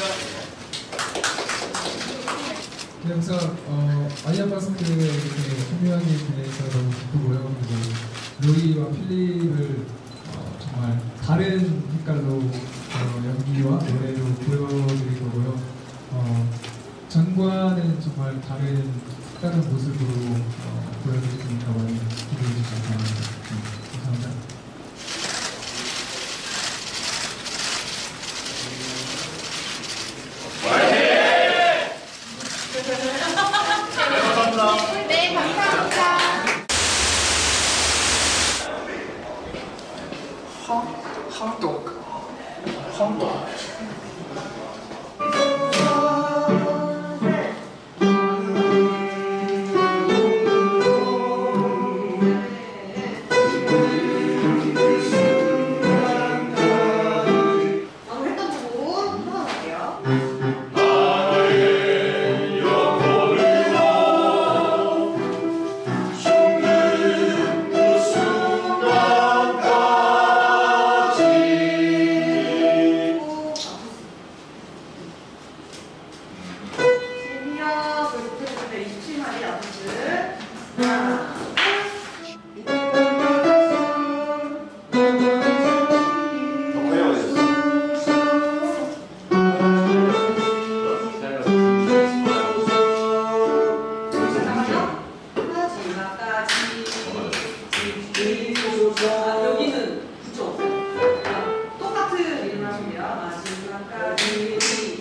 네, 우선 아이언 마스크에 이렇게 참여하게 돼서 너무 기쁘고요. 그리고 로이와 필립을 정말 다른 색깔로 연기와 노래로 보여드릴 거고요. 전과는 정말 다른 색다른 모습으로 보여드릴 테니까 많이 기대해 주시기 바랍니다. 감사합니다. 네, 감사합니다. 황동. 여기는 붙여 없어요. 똑같은 이름 하십니다. 마지막까지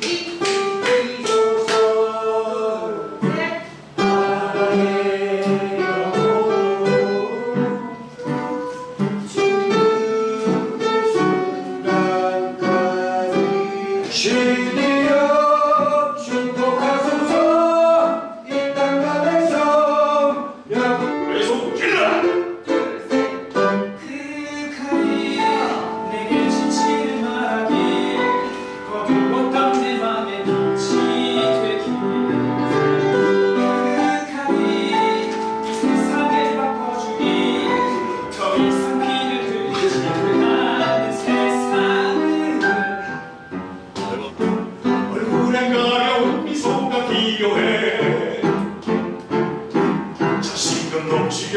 자신감 넘치게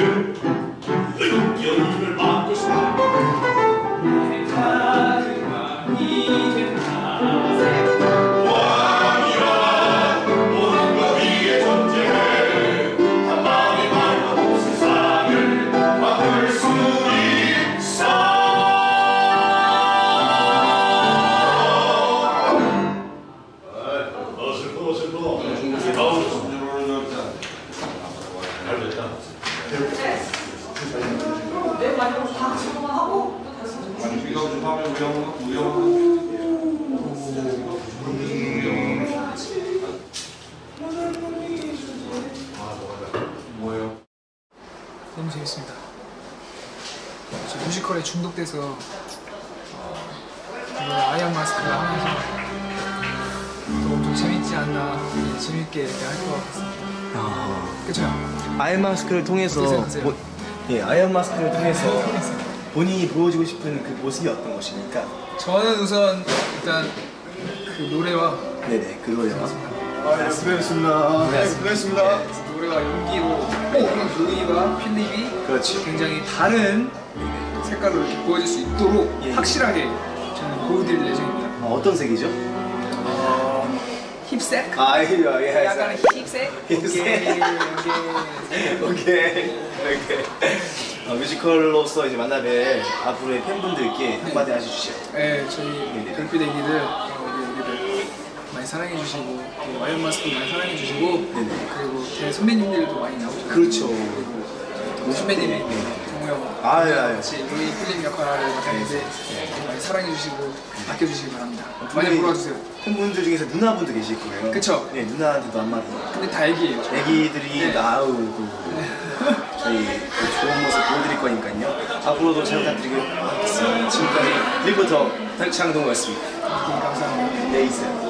연인을 만들 수 왕이란 모든것 위에 존재해 한 마음이 맑고 세상을 바꿀 수 있어. 슬퍼 잘됐다. 내 마지막으로 다 같이 한번 하고 또 다시 아니 비가 좀 하면 뭐예요? 너무 재밌습니다. 저 뮤지컬에 중독돼서 아이언 마스크를 하면서 또 엄청 재밌지 않나, 재밌게 이렇게 할 것 같습니다. 그쵸? 아이언 마스크를 통해서 아이언 마스크를 통해서 본인이 보여주고 싶은 그 모습이 어떤 것입니까? 저는 우선 일단 그 노래와 네네, 그 노래와 수고하셨습니다. 노래와 연기로 로이와 필립이 그렇지. 굉장히 다른 색깔로 이렇게 보여줄 수 있도록 확실하게 저는 보여드릴 예정입니다. 어떤 색이죠? 힙색? 예. 약간 힙색? 오케이. 뮤지컬로서 이제 만나뵐 앞으로의 팬분들께 한마디 해주시죠. 네, 저희 별빛 애기들 많이 사랑해 주시고 또 아이언 마스크 많이 사랑해 주시고 그리고 제 선배님들도 많이 나오셨고 그렇죠. 그리고 선배님이 정우 형 같이 로이 필립 역할을 맡았는데 많이 사랑해 주시고 아껴 주시기 바랍니다. 많이 보러 와주세요. 팬분들 중에서 누나분도 계실 거예요. 그쵸? 네, 누나한테도 한마디. 근데 다 애기예요. 애기들이 나오고 저희 좋은 모습 보여드릴 거니까요. 앞으로도 잘 부탁드리겠습니다. 지금까지 리포터 달창동이었습니다. 감사합니다. 네, 있어요.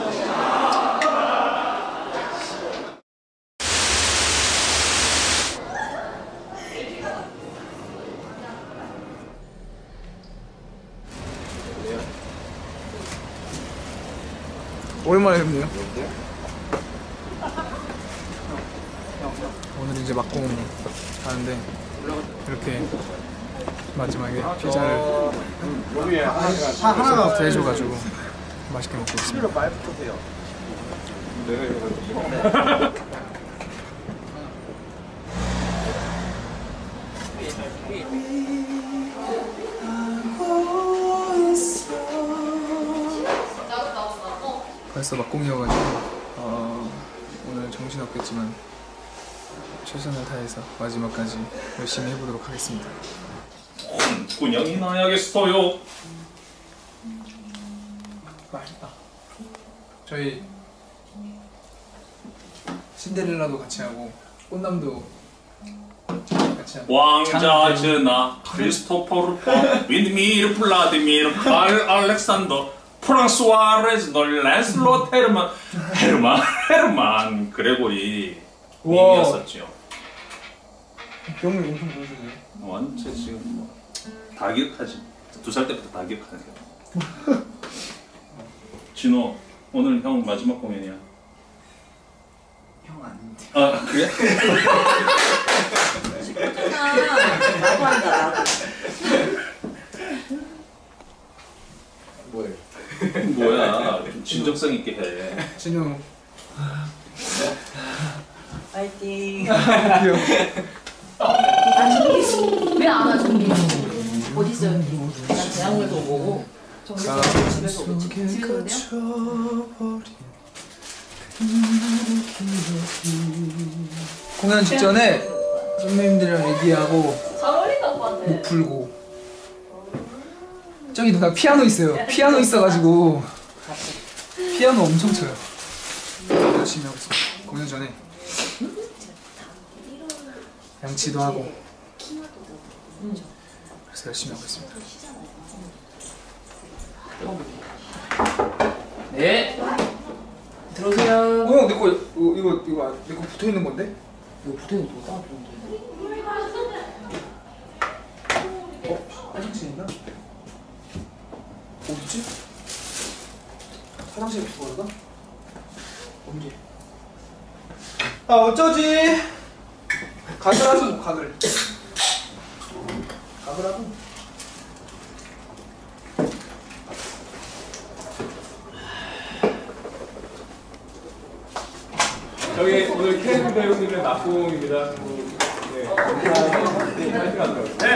오랜만에 뵙네요. 오늘 이제 막공 가는데 이렇게 마지막에 피자를 하나 대줘가지고 맛있게 먹고 있습니다. 벌써 막공이어가지고 오늘 정신없겠지만 최선을 다해서 마지막까지 열심히 해보도록 하겠습니다. 군형이 나야겠어요. 맛있다. 저희 신데렐라도 같이 하고 꽃남도 같이 하고 왕자 전하 크리스토퍼 루파 윈드미르 블라디미르 칼 알렉산더 프랑스와 레즈널 랜슬롯 헤르만 그레고리 우와. 이었었죠. 병을 엄청 보여주네요. 완전 지금 뭐 다 기억하지. 2살 때부터 다 기억하는 게. 진호 오늘 형 마지막 공연이야. 형 아닌데. 아 그래? 나도 한다 나도. 뭐야 좀 진정성 있게 해. 진우 파이팅. 왜 안 와, 정기? 어디 있어요? 난 대학로에서 온 거고. 정기가 집에서 오겠지. 집에 오는데요? 공연 직전에 선배님들이랑 얘기하고 잘 어울린다, 오빠한테. 목 풀고 저기 누나 피아노 있어요. 피아노 있어가지고 피아노 엄청 쳐요. 열심히 하고 있습니다. 공연 전에 양치도 하고 그래서 열심히 하고 있습니다. 네. 들어오세요. 형 내거 이거 내 거 붙어 있는 건데? 이거 붙어있는 거 따뜻한데. 화장실 있나? 어디지? 화장실에 두고 갔나? 언제? 아 어쩌지? 각을 하죠 뭐 각을. 각을 하고. 저희 오늘 케이크 배우님의 막공입니다. 네. 파이팅 하도록. 네.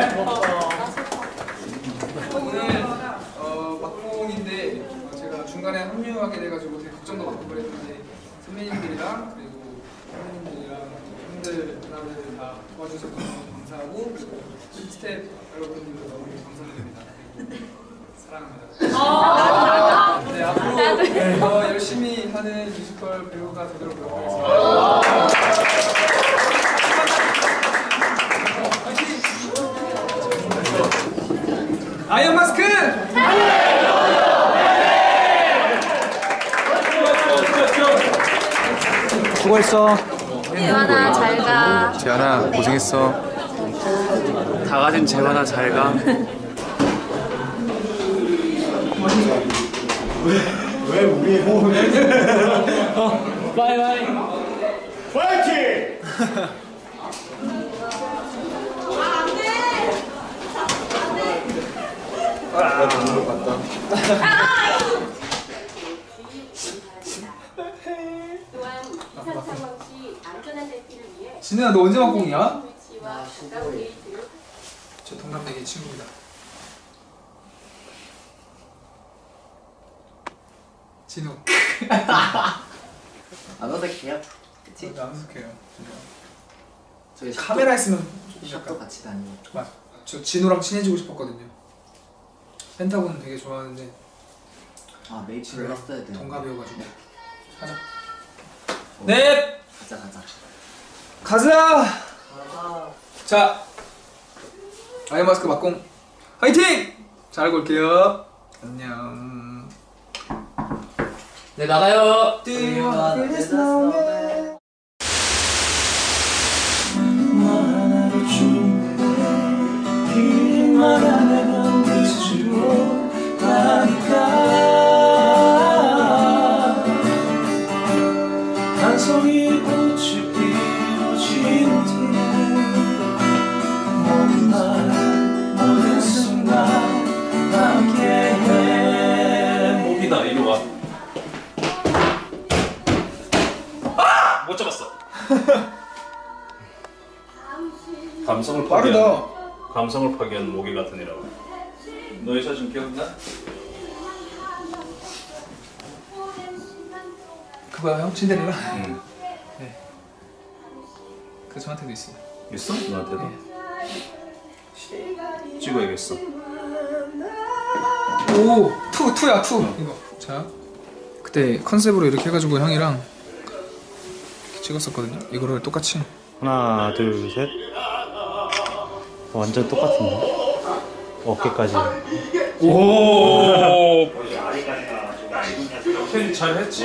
오늘 막공인데 제가 중간에 합류하게 돼가지고 되게 걱정도 많고 그랬는데 선배님들이랑 그리고 선배님들이랑 형들 누나들 다 도와주셔서 너무 감사하고 그리고 스태프 여러분들도 너무 감사드립니다. 그리고 사랑합니다. 네 앞으로 더 열심히 하는 뮤지컬 배우가 되도록 노력하겠습니다. 아이언 마스크! 수고했어. 재환아, 잘 가. 재환아 고생했어. 다 가진 재환아 잘 가. 왜 우리 호흡을 바이바이. 파이팅! 또한 이상 상황 시 안전한 대피를 위해 진우야 너 언제 막공이야? 위치와 가까운 데이트를 저 동갑내기 친구입니다. 진우. 안 어색해요? 그치? 안 속해요. 저희 카메라 있으면 샵도 같이 다니고. 맞아. 저 진우랑 친해지고 싶었거든요. 펜타곤 되게 좋아하는데 아 메이플을 했어야 돼. 동갑이어가지고. 가자. 어. 네. 가자. 가자. 자, 아이언 마스크 막공 화이팅! 잘하고 올게요. 안녕. 네 나가요. 가성이 꽃이 피우지는 모든 날 모든 순간 함께해. 목이다. 이리 와. 아! 못 잡았어. 감성을 파괴한 감성을 파괴한 모기 같은 이라고. 너의 사진 기억나? 그거야 형? 신데렐라? 응. 네. 그 저한테도 있어요. 있어? 너한테도? 찍어야겠어. 오! 투야 투! 이거 자 그때 컨셉으로 이렇게 해가지고 형이랑 이렇게 찍었었거든요. 이거를 똑같이 하나 둘 셋. 완전 똑같은데? 어깨까지. 오! 캔 잘했지?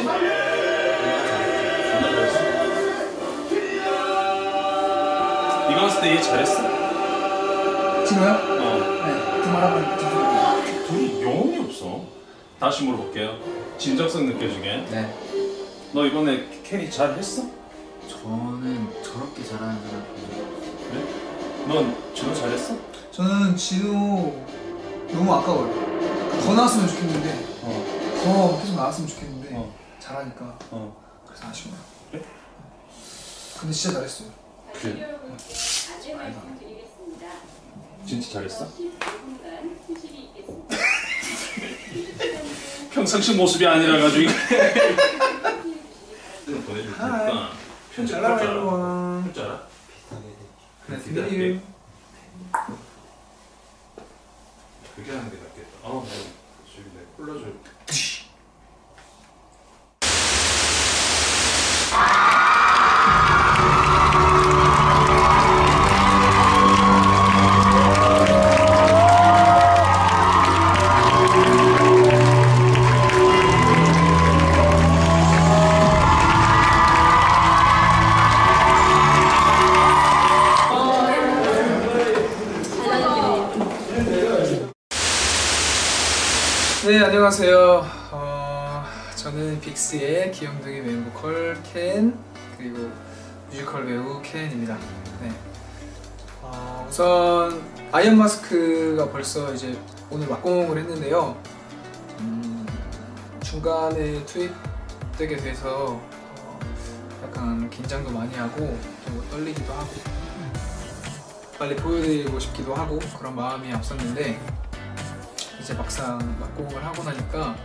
이거 봤을 때 얘 잘했어? 진호야? 어. 네. 그 말하면 둘이 영혼이 없어. 다시 물어볼게요. 진정성 느껴지게. 네. 너 이번에 캔이 잘했어? 저는 저렇게 잘하는 사람 그래? 넌 진호 잘했어? 저는 진호 너무 아까워요. 더 나왔으면 좋겠는데 더 계속 나왔으면 좋겠는데 잘하니까 그래서 아쉬워요. 그래? 근데 진짜 잘했어요. 그래. 아주 말씀드리겠습니다. 진짜 잘했어? 15분간 휴식이 있겠습니다. 평상시 모습이 아니라 가지고 보내줄 테니까 편집할 줄 알아? 할 줄 알아? 네, 그게 하는 게 낫겠다. 어, 네. 지금 내 콜라 좀. 네, 안녕하세요. 저는 빅스의 귀염둥이 메인 보컬 켄 그리고 뮤지컬 배우 켄입니다. 네. 우선 아이언 마스크가 벌써 이제 오늘 막공을 했는데요. 중간에 투입되게 돼서 약간 긴장도 많이 하고 좀 떨리기도 하고 빨리 보여드리고 싶기도 하고 그런 마음이 앞섰는데 이제 막상 막공을 하고 나니까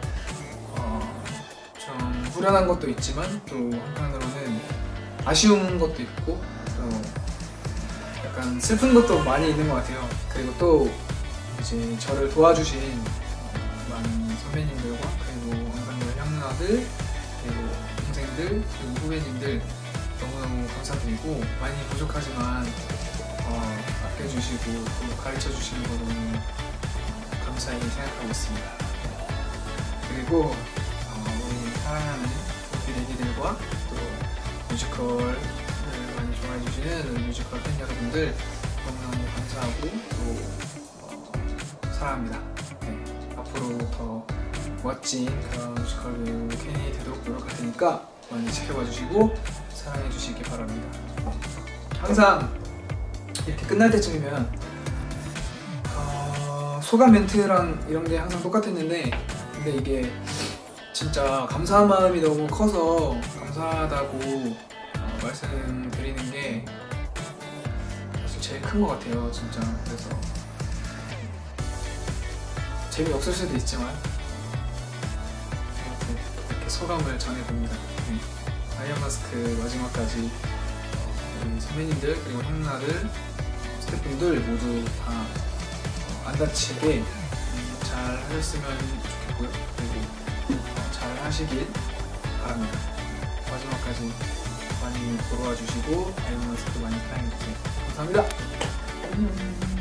좀 후련한 것도 있지만 또 한편으로는 아쉬운 것도 있고 또 약간 슬픈 것도 많이 있는 것 같아요. 그리고 또 이제 저를 도와주신 많은 선배님들과 그리고 한편으로 형누나들 그리고 동생들 그리고 후배님들 너무너무 감사드리고 많이 부족하지만 아껴주시고 또 가르쳐주시는 거 너무 감사히 생각하고 있습니다. 그리고 우리 사랑하는 도피 애기들과 또 뮤지컬을 많이 좋아해주시는 우리 뮤지컬 팬 여러분들 너무너무 감사하고 또 사랑합니다. 네, 앞으로 더 멋진 그런 뮤지컬 배우 캔이 되도록 노력할 테니까 많이 지켜봐 주시고 사랑해 주시기 바랍니다. 항상 이렇게 끝날 때쯤이면 소감 멘트랑 이런 게 항상 똑같았는데 근데 이게 진짜 감사한 마음이 너무 커서 감사하다고 말씀드리는 게 사실 제일 큰 것 같아요. 진짜. 그래서 재미없을 수도 있지만 아무튼 이렇게 소감을 전해봅니다. 아이언 마스크 마지막까지 우리 선배님들 그리고 형나들 스태프분들 모두 다 안 다치게 잘 하셨으면 좋겠고요. 그리고 잘 하시길 바랍니다. 마지막까지 많이 보러 와주시고 아이언 마스크 많이 사랑해주세요. 감사합니다.